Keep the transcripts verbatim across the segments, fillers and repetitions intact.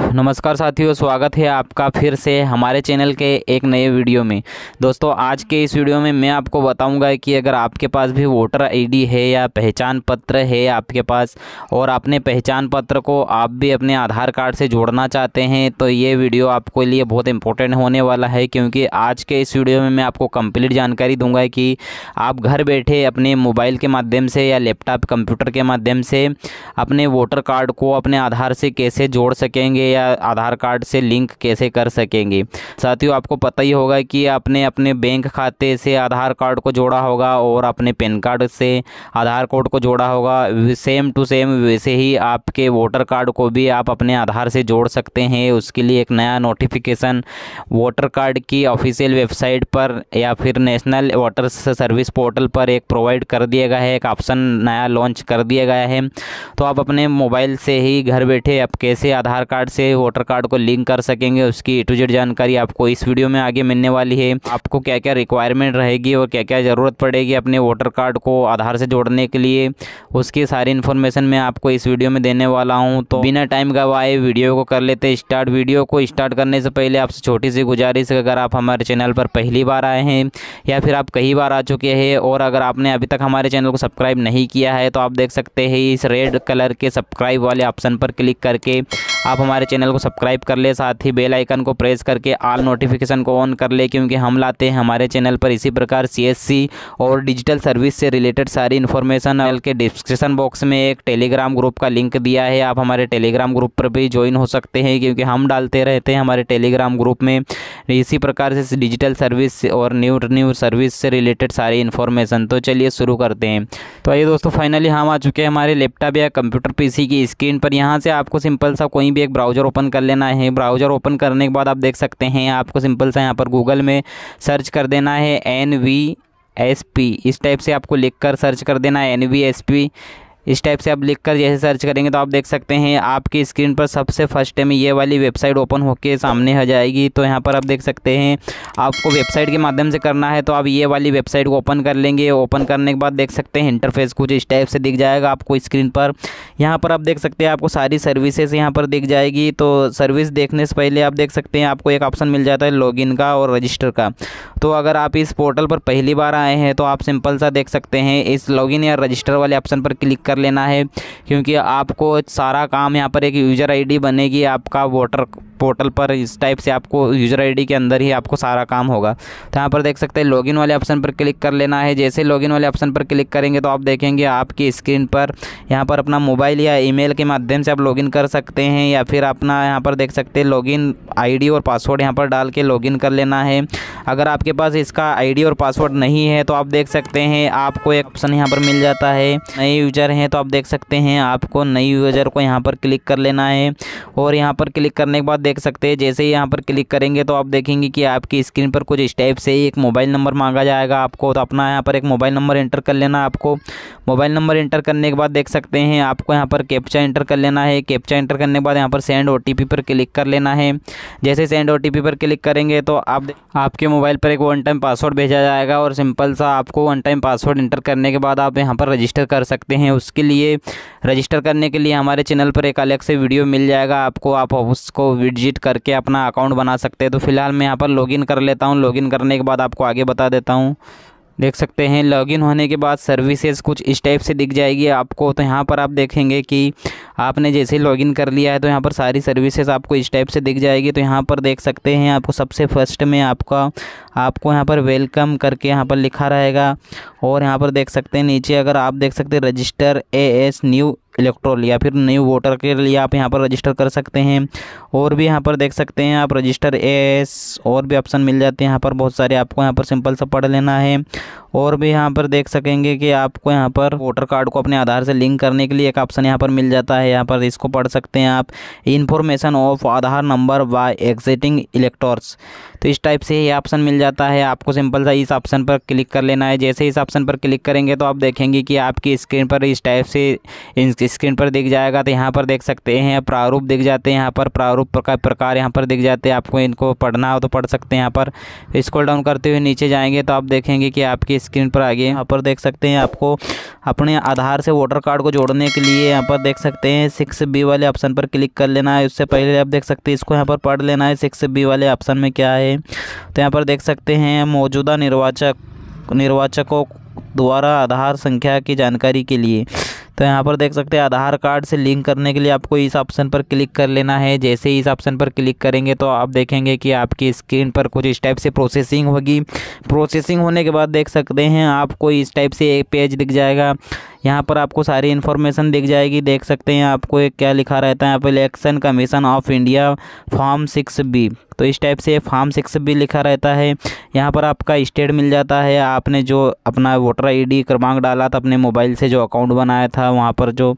नमस्कार साथियों, स्वागत है आपका फिर से हमारे चैनल के एक नए वीडियो में। दोस्तों, आज के इस वीडियो में मैं आपको बताऊंगा कि अगर आपके पास भी वोटर आईडी है या पहचान पत्र है आपके पास, और अपने पहचान पत्र को आप भी अपने आधार कार्ड से जोड़ना चाहते हैं, तो ये वीडियो आपके लिए बहुत इंपॉर्टेंट होने वाला है। क्योंकि आज के इस वीडियो में मैं आपको कंप्लीट जानकारी दूँगा कि आप घर बैठे अपने मोबाइल के माध्यम से या लैपटॉप कंप्यूटर के माध्यम से अपने वोटर कार्ड को अपने आधार से कैसे जोड़ सकेंगे या आधार कार्ड से लिंक कैसे कर सकेंगे। साथियों, आपको पता ही होगा कि आपने अपने बैंक खाते से आधार कार्ड को जोड़ा होगा और अपने पैन कार्ड से आधार कार्ड को जोड़ा होगा। सेम टू सेम वैसे ही आपके वोटर कार्ड को भी आप अपने आधार से जोड़ सकते हैं। उसके लिए एक नया नोटिफिकेशन वोटर कार्ड की ऑफिशियल वेबसाइट पर या फिर नेशनल वोटर सर्विस पोर्टल पर एक प्रोवाइड कर दिया गया है, एक ऑप्शन नया लॉन्च कर दिया गया है। तो आप अपने मोबाइल से ही घर बैठे आप कैसे आधार कार्ड से वोटर कार्ड को लिंक कर सकेंगे, उसकी ए टू जेड जानकारी आपको इस वीडियो में आगे मिलने वाली है। आपको क्या क्या रिक्वायरमेंट रहेगी और क्या क्या ज़रूरत पड़ेगी अपने वोटर कार्ड को आधार से जोड़ने के लिए, उसकी सारी इन्फॉर्मेशन मैं आपको इस वीडियो में देने वाला हूं। तो बिना टाइम गवाए वीडियो को कर लेते स्टार्ट। वीडियो को स्टार्ट करने से पहले आपसे छोटी सी गुजारिश है, अगर आप हमारे चैनल पर पहली बार आए हैं या फिर आप कई बार आ चुके हैं और अगर आपने अभी तक हमारे चैनल को सब्सक्राइब नहीं किया है, तो आप देख सकते हैं इस रेड कलर के सब्सक्राइब वाले ऑप्शन पर क्लिक करके आप हमारे चैनल को सब्सक्राइब कर ले। साथ ही बेल आइकन को प्रेस करके ऑल नोटिफिकेशन को ऑन कर ले, क्योंकि हम लाते हैं हमारे चैनल पर इसी प्रकार सीएससी और डिजिटल सर्विस से रिलेटेड सारी इन्फॉर्मेशन। के डिस्क्रिप्शन बॉक्स में एक टेलीग्राम ग्रुप का लिंक दिया है, आप हमारे टेलीग्राम ग्रुप पर भी ज्वाइन हो सकते हैं, क्योंकि हम डालते रहते हैं हमारे टेलीग्राम ग्रुप में इसी प्रकार से डिजिटल सर्विस और न्यू न्यू सर्विस से रिलेटेड सारी इन्फॉर्मेशन। तो चलिए शुरू करते हैं। तो आइए दोस्तों, फाइनली हम आ चुके हैं हमारे लैपटॉप या कंप्यूटर पीसी की स्क्रीन पर। यहाँ से आपको सिंपल सा कोई भी एक ब्राउज़र ओपन कर लेना है। ब्राउज़र ओपन करने के बाद आप देख सकते हैं आपको सिंपल सा यहाँ पर गूगल में सर्च कर देना है एन वी एस पी। इस टाइप से आपको लिख कर सर्च कर देना है एन वी एस पी। इस टाइप से आप लिखकर जैसे सर्च करेंगे तो आप देख सकते हैं आपकी स्क्रीन पर सबसे फर्स्ट टाइम ये वाली वेबसाइट ओपन होके सामने आ जाएगी। तो यहाँ पर आप देख सकते हैं आपको वेबसाइट के माध्यम से करना है, तो आप ये वाली वेबसाइट को ओपन कर लेंगे। ओपन करने के बाद देख सकते हैं इंटरफेस कुछ इस टाइप से दिख जाएगा आपको स्क्रीन पर। यहाँ पर आप देख सकते हैं आपको सारी सर्विसेज यहाँ पर दिख जाएगी। तो सर्विस देखने से पहले आप देख सकते हैं आपको एक ऑप्शन मिल जाता है लॉगिन का और रजिस्टर का। तो अगर आप इस पोर्टल पर पहली बार आए हैं तो आप सिंपल सा देख सकते हैं इस लॉगिन या रजिस्टर वाले ऑप्शन पर क्लिक कर लेना है, क्योंकि आपको सारा काम यहाँ पर एक यूज़र आईडी बनेगी आपका वोटर पोर्टल पर। इस टाइप से आपको यूज़र आईडी के अंदर ही आपको सारा काम होगा। तो यहाँ पर देख सकते हैं लॉगिन वाले ऑप्शन पर क्लिक कर लेना है। जैसे लॉगिन वाले ऑप्शन पर क्लिक करेंगे तो आप देखेंगे आपकी स्क्रीन पर यहाँ पर अपना मोबाइल या ईमेल के माध्यम से आप लॉगिन कर सकते हैं, या फिर अपना यहाँ पर देख सकते हैं लॉगिन आईडी और पासवर्ड यहाँ पर डाल के लॉगिन कर लेना है। अगर आपके पास इसका आईडी और पासवर्ड नहीं है तो आप देख सकते हैं आपको एक ऑप्शन यहाँ पर मिल जाता है नए यूज़र हैं, तो आप देख सकते हैं आपको नई यूज़र को यहाँ पर क्लिक कर लेना है। और यहाँ पर क्लिक करने के बाद देख सकते हैं जैसे ही यहाँ पर क्लिक करेंगे तो आप देखेंगे कि आपकी स्क्रीन पर कुछ इस टाइप से एक मोबाइल नंबर मांगा जाएगा आपको। तो अपना यहाँ पर एक मोबाइल नंबर एंटर कर लेना आपको। मोबाइल नंबर एंटर करने के बाद देख सकते हैं आपको यहाँ पर कैप्चा एंटर कर लेना है। कैप्चा एंटर करने के बाद यहाँ पर सेंड ओटीपी पर क्लिक कर लेना है। जैसे सेंड ओटीपी पर क्लिक करेंगे तो आप आपके मोबाइल पर एक वन टाइम पासवर्ड भेजा जाएगा, और सिंपल सा आपको वन टाइम पासवर्ड एंटर करने के बाद आप यहाँ पर रजिस्टर कर सकते हैं। उसके लिए रजिस्टर करने के लिए हमारे चैनल पर एक अलग से वीडियो मिल जाएगा आपको, आप उसको विजिट करके अपना अकाउंट बना सकते हैं। तो फिलहाल मैं यहाँ पर लॉगिन कर लेता हूँ। लॉगिन करने के बाद आपको आगे बता देता हूँ। देख सकते हैं लॉगिन होने के बाद सर्विसेज कुछ इस टाइप से दिख जाएगी आपको। तो यहाँ पर आप देखेंगे कि आपने जैसे लॉगिन कर लिया है तो यहाँ पर सारी सर्विसेज आपको इस टाइप से दिख जाएगी। तो यहाँ पर देख सकते हैं आपको सबसे फर्स्ट में आपका आपको यहाँ पर वेलकम करके यहाँ पर लिखा रहेगा, और यहाँ पर देख सकते हैं नीचे अगर आप देख सकते हैं register as new electoral या फिर न्यू वोटर के लिए आप यहाँ पर रजिस्टर कर सकते हैं। और भी यहाँ पर देख सकते हैं आप रजिस्टर एस और भी ऑप्शन मिल जाते हैं यहाँ पर बहुत सारे, आपको यहाँ पर सिंपल सा पढ़ लेना है। और भी यहाँ पर देख सकेंगे कि आपको यहाँ पर वोटर कार्ड को अपने आधार से लिंक करने के लिए एक ऑप्शन यहाँ पर मिल जाता है। यहाँ पर इसको पढ़ सकते हैं आप, information of Aadhaar number by existing electors. तो इस टाइप से ये ऑप्शन मिल जाता है आपको। सिंपल सा इस ऑप्शन पर क्लिक कर लेना है। जैसे इस ऑप्शन पर क्लिक करेंगे तो आप देखेंगे कि आपकी स्क्रीन पर इस टाइप से स्क्रीन पर दिख जाएगा। तो यहाँ पर देख सकते हैं प्रारूप दिख जाते हैं, यहाँ पर प्रारूप प्रकार प्रकार यहाँ पर दिख जाते हैं। आपको इनको पढ़ना हो तो पढ़ सकते हैं। यहाँ पर स्क्रॉल डाउन करते हुए नीचे जाएंगे तो आप देखेंगे कि आपकी स्क्रीन पर आगे यहाँ पर देख सकते हैं आपको अपने आधार से वोटर कार्ड को जोड़ने के लिए यहाँ पर देख सकते हैं सिक्स बी वाले ऑप्शन पर क्लिक कर लेना है। उससे पहले आप देख सकते हैं इसको यहाँ पर पढ़ लेना है सिक्स बी वाले ऑप्शन में क्या है। तो यहाँ पर देख सकते हैं मौजूदा निर्वाचक निर्वाचकों द्वारा आधार संख्या की जानकारी के लिए। तो यहाँ पर देख सकते हैं आधार कार्ड से लिंक करने के लिए आपको इस ऑप्शन पर क्लिक कर लेना है। जैसे ही इस ऑप्शन पर क्लिक करेंगे तो आप देखेंगे कि आपकी स्क्रीन पर कुछ इस टाइप से प्रोसेसिंग होगी। प्रोसेसिंग होने के बाद देख सकते हैं आपको इस टाइप से एक पेज दिख जाएगा। यहाँ पर आपको सारी इन्फॉर्मेशन दिख जाएगी। देख सकते हैं आपको एक क्या लिखा रहता है यहाँ पर election commission of India form six B. तो इस टाइप से फॉर्म सिक्स बी लिखा रहता है। यहाँ पर आपका स्टेट मिल जाता है, आपने जो अपना वोटर आईडी क्रमांक डाला था अपने मोबाइल से, जो अकाउंट बनाया था वहाँ पर जो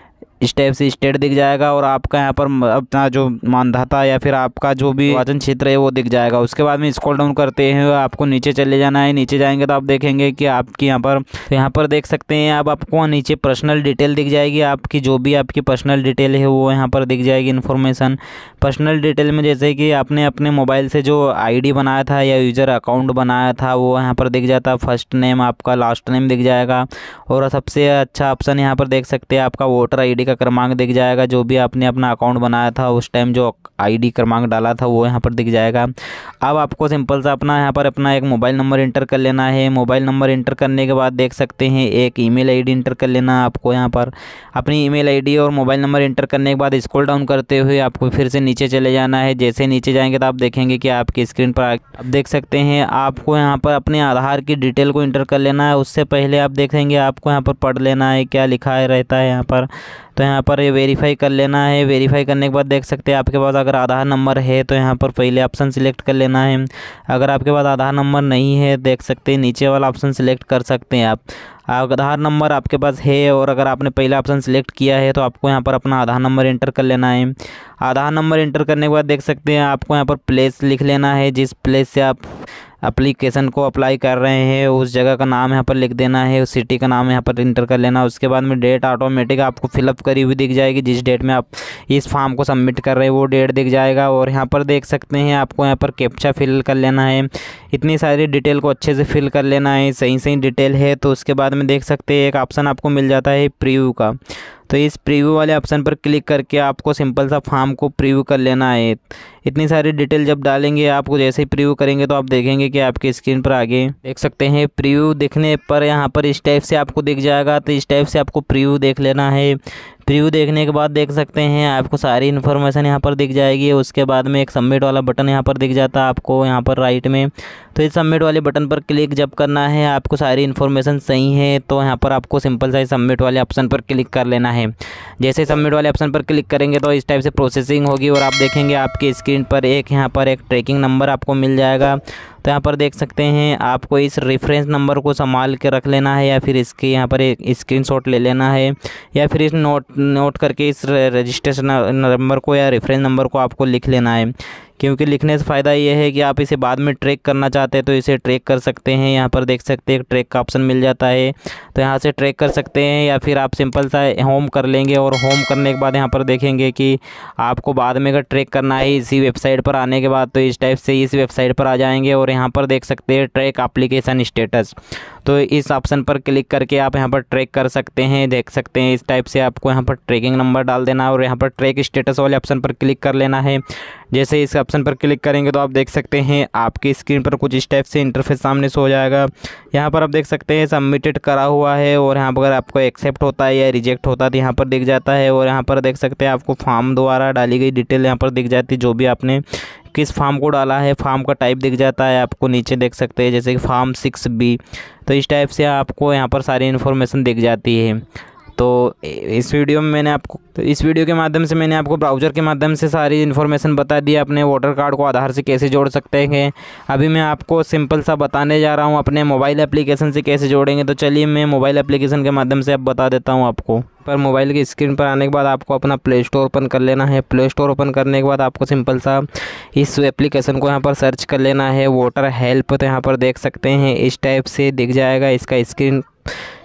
इस टाइप से स्टेट दिख जाएगा। और आपका यहाँ पर अपना जो मानधाता या फिर आपका जो भी निर्वाचन क्षेत्र है वो दिख जाएगा। उसके बाद में स्क्रॉल डाउन करते हैं आपको नीचे चले जाना है। नीचे जाएंगे तो आप देखेंगे कि आपकी यहाँ पर तो यहाँ पर देख सकते हैं अब आपको नीचे पर्सनल डिटेल दिख जाएगी। आपकी जो भी आपकी पर्सनल डिटेल है वो यहाँ पर दिख जाएगी इन्फॉर्मेशन। पर्सनल डिटेल में जैसे कि आपने अपने मोबाइल से जो आईडी बनाया था या यूज़र अकाउंट बनाया था वो यहाँ पर दिख जाता है। फर्स्ट नेम आपका, लास्ट नेम दिख जाएगा। और सबसे अच्छा ऑप्शन यहाँ पर देख सकते हैं आपका वोटर आईडी का क्रमांक दिख जाएगा। जो भी आपने अपना अकाउंट बनाया था उस टाइम जो आईडी क्रमांक डाला था वो यहाँ पर दिख जाएगा। अब आपको सिंपल सा अपना यहाँ पर अपना एक मोबाइल नंबर इंटर कर लेना है। मोबाइल नंबर इंटर करने के बाद देख सकते हैं एक ईमेल आईडी इंटर कर लेना है आपको। यहाँ पर अपनी ईमेल आईडी और मोबाइल नंबर इंटर करने के बाद स्क्रॉल डाउन करते हुए आपको फिर से नीचे चले जाना है। जैसे नीचे जाएंगे तो आप देखेंगे कि आपकी स्क्रीन पर आप देख सकते हैं आपको यहाँ पर अपने आधार की डिटेल को इंटर कर लेना है। उससे पहले आप देखेंगे आपको यहाँ पर पढ़ लेना है क्या लिखा है रहता है यहाँ पर। तो यहाँ पर ये वेरीफाई कर लेना है। वेरीफाई करने के बाद देख सकते हैं आपके पास अगर आधार नंबर है तो यहाँ पर पहले ऑप्शन सिलेक्ट कर लेना है। अगर आपके पास आधार नंबर नहीं है देख सकते हैं नीचे वाला ऑप्शन सिलेक्ट कर सकते हैं आप। आधार नंबर आपके पास है और अगर आपने पहला ऑप्शन सिलेक्ट किया है तो आपको यहाँ पर अपना आधार नंबर इंटर कर लेना है। आधार नंबर इंटर करने के बाद देख सकते हैं आपको यहाँ पर प्लेस लिख लेना है। जिस प्लेस से आप एप्लीकेशन को अप्लाई कर रहे हैं उस जगह का नाम यहाँ पर लिख देना है, उस सिटी का नाम यहाँ पर इंटर कर लेना। उसके बाद में डेट ऑटोमेटिक आपको फिलअप करी हुई दिख जाएगी। जिस डेट में आप इस फॉर्म को सबमिट कर रहे हैं वो डेट दिख जाएगा। और यहाँ पर देख सकते हैं आपको यहाँ पर कैप्चा फिल कर लेना है। इतनी सारी डिटेल को अच्छे से फिल कर लेना है, सही सही डिटेल है। तो उसके बाद में देख सकते हैं एक ऑप्शन आपको मिल जाता है प्रीव्यू का। तो इस प्रीव्यू वाले ऑप्शन पर क्लिक करके आपको सिंपल सा फॉर्म को प्रीव्यू कर लेना है। इतनी सारी डिटेल जब डालेंगे आपको जैसे ही प्रीव्यू करेंगे तो आप देखेंगे कि आपकी स्क्रीन पर आगे देख सकते हैं प्रीव्यू दिखने पर यहाँ पर इस टाइप से आपको दिख जाएगा। तो इस टाइप से आपको प्रीव्यू देख लेना है। प्रीव्यू देखने के बाद देख सकते हैं आपको सारी इन्फॉर्मेशन यहाँ पर दिख जाएगी। उसके बाद में एक सबमिट वाला बटन यहाँ पर दिख जाता है आपको यहाँ पर राइट में। तो इस सबमिट वाले बटन पर क्लिक जब करना है आपको सारी इन्फॉर्मेशन सही है तो यहाँ पर आपको सिंपल सा सबमिट वाले ऑप्शन पर क्लिक कर लेना है। जैसे सबमिट वाले ऑप्शन पर क्लिक करेंगे तो इस टाइप से प्रोसेसिंग होगी और आप देखेंगे आपकी स्क्रीन पर एक यहाँ पर एक ट्रैकिंग नंबर आपको मिल जाएगा। तो यहाँ पर देख सकते हैं आपको इस रेफरेंस नंबर को संभाल के रख लेना है या फिर इसके यहाँ पर एक स्क्रीनशॉट ले लेना है या फिर इस नोट नोट करके इस रजिस्ट्रेशन नंबर को या रेफरेंस नंबर को आपको लिख लेना है। क्योंकि लिखने से फ़ायदा ये है कि आप इसे बाद में ट्रैक करना चाहते हैं तो इसे ट्रैक कर सकते हैं। यहाँ पर देख सकते हैं ट्रैक का ऑप्शन मिल जाता है तो यहाँ से ट्रैक कर सकते हैं या फिर आप सिंपल सा होम कर लेंगे। और होम करने के बाद यहाँ पर देखेंगे कि आपको बाद में अगर ट्रैक करना है इसी वेबसाइट पर आने के बाद तो इस टाइप से इस वेबसाइट पर आ जाएंगे और यहाँ पर देख सकते हैं ट्रैक एप्लीकेशन स्टेटस। तो इस ऑप्शन पर क्लिक करके आप यहाँ पर ट्रैक कर सकते हैं। देख सकते हैं इस टाइप से आपको यहाँ पर ट्रैकिंग नंबर डाल देना और यहाँ पर ट्रैक स्टेटस वाले ऑप्शन पर क्लिक कर लेना है। जैसे इस ऑप्शन पर क्लिक करेंगे तो आप देख सकते हैं आपकी स्क्रीन पर कुछ इस टाइप से इंटरफेस सामने से हो जाएगा। यहाँ पर आप देख सकते हैं सबमिटेड करा हुआ है और यहाँ पर अगर आपको एक्सेप्ट होता है या रिजेक्ट होता है तो यहाँ पर दिख जाता है। और यहाँ पर देख सकते हैं आपको फॉर्म द्वारा डाली गई डिटेल यहाँ पर दिख जाती है, जो भी आपने किस फॉर्म को डाला है फॉर्म का टाइप दिख जाता है आपको नीचे देख सकते हैं जैसे कि फॉर्म सिक्स बी। तो इस टाइप से आपको यहाँ पर सारी इन्फॉर्मेशन दिख जाती है। तो इस वीडियो में मैंने आपको तो इस वीडियो के माध्यम से मैंने आपको ब्राउज़र के माध्यम से सारी इन्फॉर्मेशन बता दी अपने वोटर कार्ड को आधार से कैसे जोड़ सकते हैं। अभी मैं आपको सिंपल सा बताने जा रहा हूँ अपने मोबाइल एप्लीकेशन से कैसे जोड़ेंगे। तो चलिए मैं मोबाइल एप्लीकेशन के माध्यम से अब बता देता हूँ आपको। पर मोबाइल की स्क्रीन पर आने के बाद आपको अपना प्ले स्टोर ओपन कर लेना है। प्ले स्टोर ओपन करने के बाद आपको सिंपल सा इस एप्लीकेशन को यहाँ पर सर्च कर लेना है वोटर हेल्प। तो यहाँ पर देख सकते हैं इस टाइप से दिख जाएगा। इसका स्क्रीन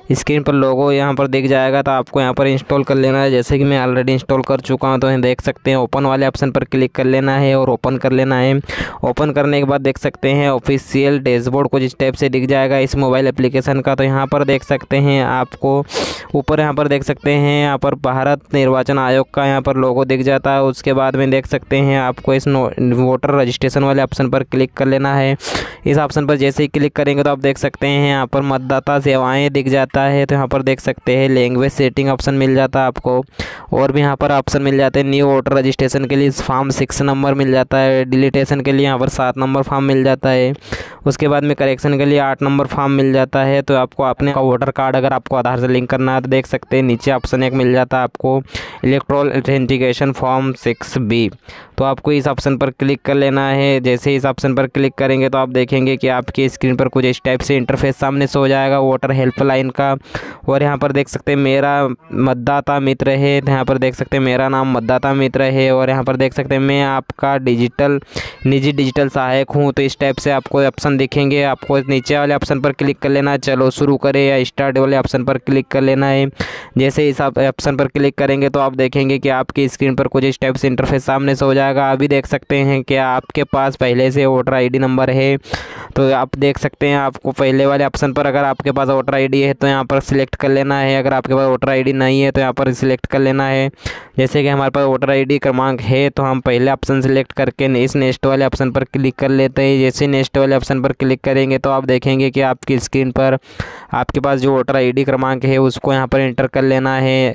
स्क्रीन पर लोगो यहाँ पर दिख जाएगा, तो आपको यहाँ पर इंस्टॉल कर लेना है। जैसे कि मैं ऑलरेडी इंस्टॉल कर चुका हूँ, तो देख सकते हैं ओपन वाले ऑप्शन पर क्लिक कर लेना है और ओपन कर लेना है। ओपन करने के बाद देख सकते हैं ऑफिशियल डैशबोर्ड कुछ इस टाइप से दिख जाएगा इस मोबाइल एप्लीकेशन का। तो यहाँ पर देख सकते हैं आपको ऊपर यहाँ पर देख सकते हैं यहाँ पर भारत निर्वाचन आयोग का यहाँ पर लोगो दिख जाता है। उसके बाद में देख सकते हैं आपको इस वोटर रजिस्ट्रेशन वाले ऑप्शन पर क्लिक कर लेना है। इस ऑप्शन पर जैसे ही क्लिक करेंगे तो आप देख सकते हैं यहाँ पर मतदाता सेवाएं दिख जाता है। तो यहाँ पर देख सकते हैं लैंग्वेज सेटिंग ऑप्शन मिल जाता है आपको, और भी यहाँ पर ऑप्शन मिल जाते हैं। न्यू वोटर रजिस्ट्रेशन के लिए फॉर्म सिक्स नंबर मिल जाता है, डिलीटेशन के लिए यहाँ पर सात नंबर फॉर्म मिल जाता है, उसके बाद में करेक्शन के लिए आठ नंबर फॉर्म मिल जाता है। तो आपको अपने वोटर कार्ड अगर आपको आधार से लिंक करना है तो देख सकते हैं नीचे ऑप्शन एक मिल जाता है आपको electronic authentication form six B. तो आपको इस ऑप्शन पर क्लिक कर लेना है। जैसे इस ऑप्शन पर क्लिक करेंगे तो आप देखेंगे कि आपकी स्क्रीन पर कुछ इस टाइप से इंटरफेस सामने से हो जाएगा वोटर हेल्पलाइन का। और यहाँ पर देख सकते हैं मेरा मतदाता मित्र है, तो यहाँ पर देख सकते हैं मेरा नाम मतदाता मित्र है। और यहाँ पर देख सकते हैं मैं आपका डिजिटल निजी डिजिटल सहायक हूँ। तो इस टाइप से आपको ऑप्शन दिखेंगे। आपको नीचे वाले ऑप्शन पर क्लिक कर लेना है, चलो शुरू करें, या स्टार्ट वाले ऑप्शन पर क्लिक कर लेना है। जैसे इस ऑप्शन पर क्लिक करेंगे तो आप देखेंगे कि आपकी स्क्रीन पर कुछ इस टाइप से इंटरफेस सामने से हो जाएगा। अभी देख सकते हैं कि आपके पास पहले से वोटर आईडी नंबर है, तो आप देख सकते हैं आपको पहले वाले ऑप्शन पर अगर आपके पास वोटर आईडी है तो यहाँ पर सिलेक्ट कर लेना है। अगर आपके पास वोटर आईडी नहीं है तो यहाँ पर सिलेक्ट कर लेना है। जैसे कि हमारे पास वोटर आईडी क्रमांक है तो हम पहले ऑप्शन सिलेक्ट करके इस नेक्स्ट वाले ऑप्शन पर क्लिक कर लेते हैं। जैसे नेक्स्ट वाले ऑप्शन पर क्लिक करेंगे तो आप देखेंगे कि आपकी स्क्रीन पर आपके पास जो वोटर आईडी क्रमांक है उसको यहाँ पर एंटर कर लेना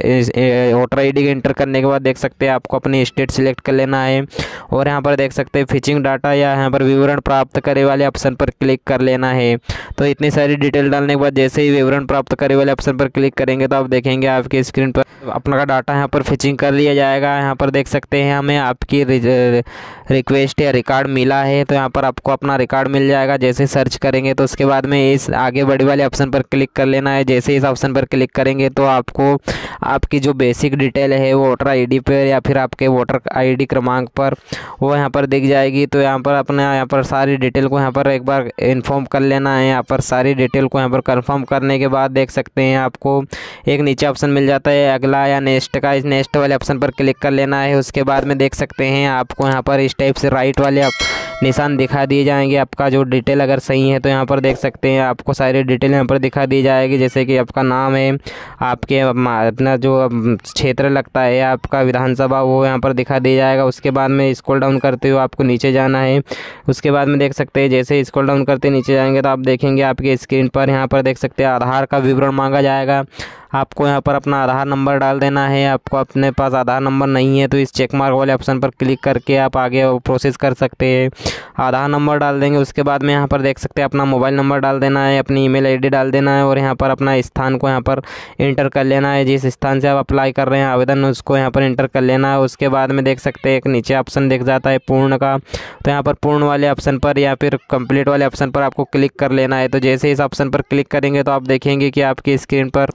है। वोटर आईडी के एंटर करने के बाद देख सकते हैं आपको अपनी स्टेट सिलेक्ट कर लेना है, और यहाँ पर देख सकते हैं फिचिंग डाटा या यहाँ पर विवरण प्राप्त करे वाले ऑप्शन पर क्लिक कर लेना है। तो इतनी सारी डिटेल डालने के बाद जैसे ही विवरण प्राप्त करे वाले ऑप्शन पर क्लिक करेंगे तो आप देखेंगे आपकी स्क्रीन पर अपना डाटा यहाँ पर फिचिंग कर लिया जाएगा। यहाँ पर देख सकते हैं हमें आपकी रिक्वेस्ट या रिकॉर्ड मिला है, तो यहाँ पर आपको अपना रिकॉर्ड मिल जाएगा। जैसे सर्च करेंगे तो उसके बाद में इस आगे बढ़े वाले ऑप्शन पर क्लिक कर लेना है। जैसे इस ऑप्शन पर क्लिक करेंगे तो आपको आपकी जो बेसिक डिटेल है वो वोटर आईडी पर या फिर आपके वोटर आईडी क्रमांक पर वो यहाँ पर दिख जाएगी। तो यहाँ पर अपने यहाँ पर सारी डिटेल को यहाँ पर एक बार इन्फॉर्म कर लेना है। यहाँ पर सारी डिटेल को यहाँ पर कंफर्म करने के बाद देख सकते हैं आपको एक नीचे ऑप्शन मिल जाता है अगला या नेक्स्ट का। इस नेक्स्ट वाले ऑप्शन पर क्लिक कर लेना है। उसके बाद में देख सकते हैं आपको यहाँ पर इस टाइप से राइट वाले निशान दिखा दिए जाएंगे। आपका जो डिटेल अगर सही है तो यहाँ पर देख सकते हैं आपको सारी डिटेल यहाँ पर दिखा दी जाएगी। जैसे कि आपका नाम है, आपके अपना जो क्षेत्र लगता है आपका विधानसभा वो यहाँ पर दिखा दिया जाएगा। उसके बाद में स्क्रॉल डाउन करते हुए आपको नीचे जाना है। उसके बाद में देख सकते हैं जैसे स्क्रॉल डाउन करते नीचे जाएंगे तो आप देखेंगे आपके स्क्रीन पर यहाँ पर देख सकते हैं आधार का विवरण मांगा जाएगा। आपको यहाँ पर अपना आधार नंबर डाल देना है। आपको अपने पास आधार नंबर नहीं है तो इस चेक मार्क वाले ऑप्शन पर क्लिक करके आप आगे प्रोसेस कर सकते हैं। आधार नंबर डाल देंगे। उसके बाद में यहाँ पर देख सकते हैं अपना मोबाइल नंबर डाल देना है, अपनी ईमेल आईडी डाल देना है, और यहाँ पर अपना स्थान को यहाँ पर एंटर कर लेना है। जिस स्थान से आप अप्लाई कर रहे हैं आवेदन उसको यहाँ पर एंटर कर लेना है। उसके बाद में देख सकते हैं एक नीचे ऑप्शन दिख जाता है पूर्ण का, तो यहाँ पर पूर्ण वाले ऑप्शन पर या फिर कंप्लीट वाले ऑप्शन पर आपको क्लिक कर लेना है। तो जैसे इस ऑप्शन पर क्लिक करेंगे तो आप देखेंगे कि आपकी स्क्रीन पर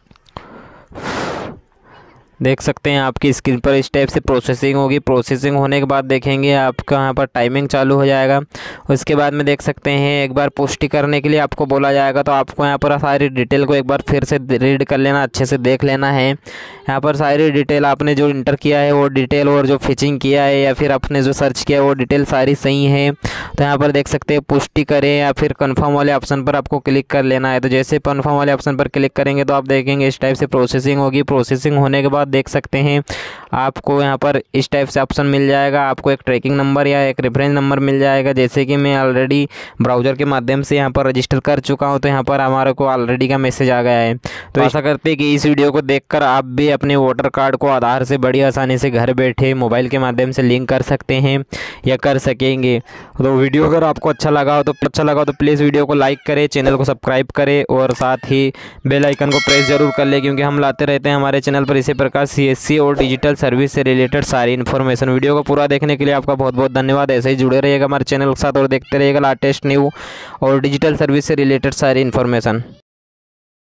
देख सकते हैं आपकी स्क्रीन पर इस टाइप से प्रोसेसिंग होगी। प्रोसेसिंग होने के बाद देखेंगे आपका यहाँ पर टाइमिंग चालू हो जाएगा। उसके बाद में देख सकते हैं एक बार पुष्टि करने के लिए आपको बोला जाएगा, तो आपको यहाँ पर सारी डिटेल को एक बार फिर से रीड कर लेना, अच्छे से देख लेना है। यहाँ पर सारी डिटेल आपने जो इंटर किया है वो डिटेल और जो फिचिंग किया है या फिर आपने जो सर्च किया है वो डिटेल सारी सही है। तो यहाँ पर देख सकते हैं पुष्टि करें या फिर कन्फर्म वाले ऑप्शन पर आपको क्लिक कर लेना है। तो जैसे कन्फर्म वाले ऑप्शन पर क्लिक करेंगे तो आप देखेंगे इस टाइप से प्रोसेसिंग होगी। प्रोसेसिंग होने के बाद देख सकते हैं आपको यहाँ पर इस टाइप से ऑप्शन मिल जाएगा। आपको एक ट्रैकिंग नंबर या एक रेफरेंस नंबर मिल जाएगा। जैसे कि मैं ऑलरेडी ब्राउज़र के माध्यम से यहाँ पर रजिस्टर कर चुका हूँ, तो यहाँ पर हमारे को ऑलरेडी का मैसेज आ गया है। तो ऐसा करते हैं कि इस वीडियो को देखकर आप भी अपने वोटर कार्ड को आधार से बड़ी आसानी से घर बैठे मोबाइल के माध्यम से लिंक कर सकते हैं या कर सकेंगे। तो वीडियो अगर आपको अच्छा लगा हो तो अच्छा लगा हो तो प्लीज़ वीडियो को लाइक करें, चैनल को सब्सक्राइब करें और साथ ही बेल आइकन को प्रेस जरूर कर लें, क्योंकि हम लाते रहते हैं हमारे चैनल पर इसी प्रकार सीएससी और डिजिटल सर्विस से रिलेटेड सारी इन्फॉर्मेशन। वीडियो को पूरा देखने के लिए आपका बहुत बहुत धन्यवाद। ऐसे ही जुड़े रहिएगा हमारे चैनल के साथ और देखते रहिएगा लेटेस्ट न्यू और डिजिटल सर्विस से रिलेटेड सारी इन्फॉर्मेशन।